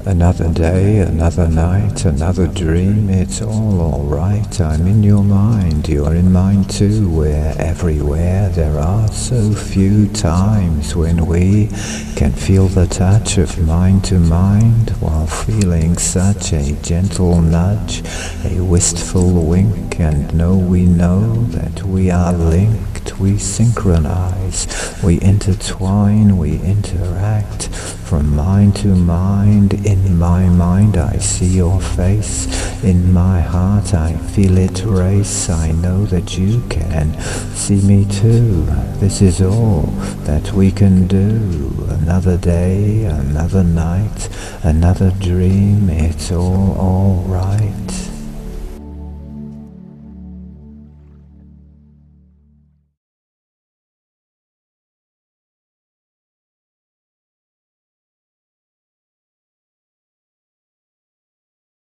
Another day, another night, another dream, it's all alright. I'm in your mind, you're in mine too. We're everywhere, there are so few times when we can feel the touch of mind to mind, while feeling such a gentle nudge, a wistful wink, and we know that we are linked, we synchronize, we intertwine, we interact, from mind to mind. In my mind I see your face, in my heart I feel it race. I know that you can see me too. This is all that we can do. Another day, another night, another dream, it's all alright.